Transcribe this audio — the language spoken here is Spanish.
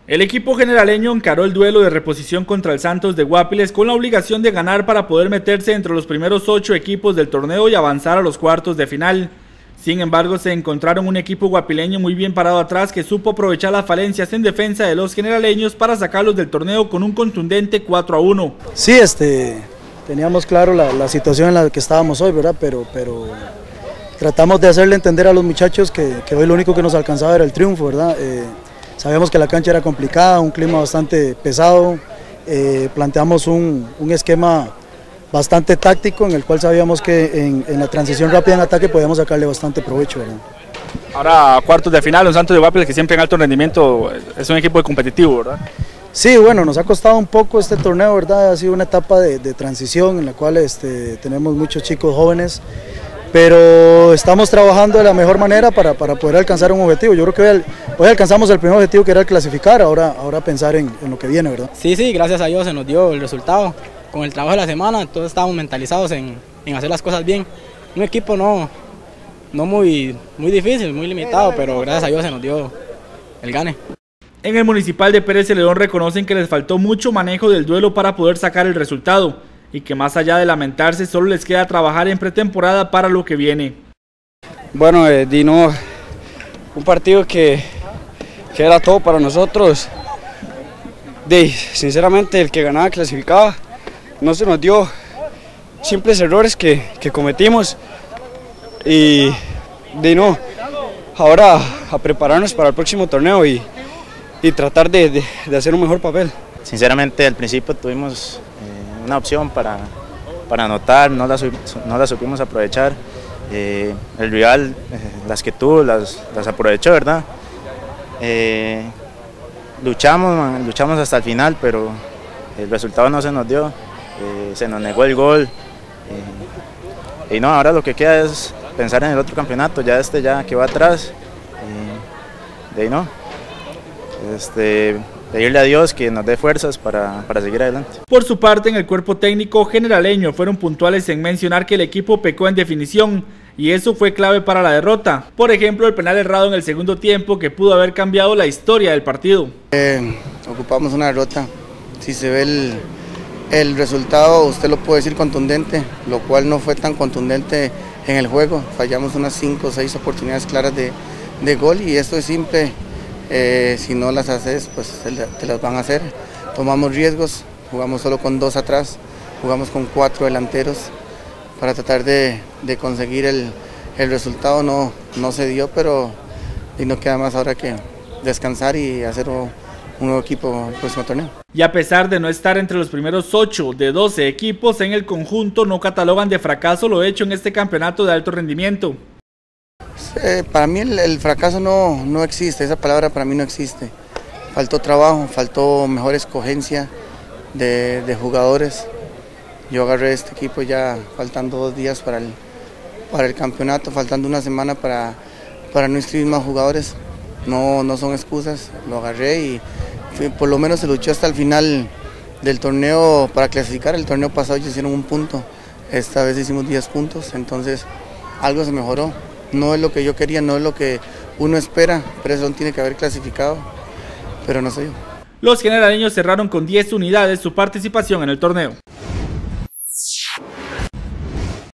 El equipo generaleño encaró el duelo de reposición contra el Santos de Guápiles con la obligación de ganar para poder meterse entre los primeros 8 equipos del torneo y avanzar a los cuartos de final. Sin embargo, se encontraron un equipo guapileño muy bien parado atrás que supo aprovechar las falencias en defensa de los generaleños para sacarlos del torneo con un contundente 4-1. Sí, teníamos claro la situación en la que estábamos hoy, ¿verdad? Pero tratamos de hacerle entender a los muchachos que hoy lo único que nos alcanzaba era el triunfo, ¿verdad? Sabíamos que la cancha era complicada, un clima bastante pesado, planteamos un esquema bastante táctico en el cual sabíamos que en la transición rápida en ataque podíamos sacarle bastante provecho, ¿verdad? Ahora cuartos de final, un Santos de Guápiles que siempre en alto rendimiento es un equipo competitivo, ¿verdad? Sí, bueno, nos ha costado un poco este torneo, ¿verdad? Ha sido una etapa de transición en la cual tenemos muchos chicos jóvenes, pero estamos trabajando de la mejor manera para poder alcanzar un objetivo. Yo creo que hoy alcanzamos el primer objetivo, que era el clasificar, ahora pensar en lo que viene, ¿verdad? Sí, gracias a Dios se nos dio el resultado. Con el trabajo de la semana, todos estábamos mentalizados en hacer las cosas bien. Un equipo no muy difícil, muy limitado, pero gracias a Dios se nos dio el gane. En el Municipal de Pérez Celedón reconocen que les faltó mucho manejo del duelo para poder sacar el resultado y que más allá de lamentarse solo les queda trabajar en pretemporada para lo que viene. Bueno, Dino, un partido que era todo para nosotros. Sinceramente el que ganaba clasificaba. No se nos dio, simples errores que cometimos y no, ahora a prepararnos para el próximo torneo y tratar de hacer un mejor papel. Sinceramente al principio tuvimos una opción para anotar, no la supimos aprovechar. El rival, las que tuvo, las aprovechó, ¿verdad? Luchamos hasta el final, pero el resultado no se nos dio. Se nos negó el gol y no, ahora lo que queda es pensar en el otro campeonato, ya que va atrás, pedirle a Dios que nos dé fuerzas para seguir adelante. Por su parte, en el cuerpo técnico generaleño fueron puntuales en mencionar que el equipo pecó en definición y eso fue clave para la derrota. Por ejemplo, el penal errado en el segundo tiempo que pudo haber cambiado la historia del partido. Ocupamos una derrota, si se ve el resultado, usted lo puede decir contundente, lo cual no fue tan contundente en el juego. Fallamos unas 5 o 6 oportunidades claras de gol y esto es simple, si no las haces, pues te las van a hacer. Tomamos riesgos, jugamos solo con 2 atrás, jugamos con 4 delanteros para tratar de conseguir el resultado. No se dio, pero y no queda más ahora que descansar y hacer un nuevo equipo el próximo torneo. Y a pesar de no estar entre los primeros 8 de 12 equipos en el conjunto, no catalogan de fracaso lo hecho en este campeonato de alto rendimiento. Para mí el fracaso no existe, esa palabra para mí no existe. Faltó trabajo, faltó mejor escogencia de jugadores. Yo agarré este equipo ya faltando 2 días para el campeonato, faltando una semana para no inscribir más jugadores. No son excusas, lo agarré y por lo menos se luchó hasta el final del torneo para clasificar. El torneo pasado ya hicieron 1 punto, esta vez hicimos 10 puntos, entonces algo se mejoró. No es lo que yo quería, no es lo que uno espera, pero eso tiene que haber clasificado, pero no sé yo. Los generaleños cerraron con 10 unidades su participación en el torneo.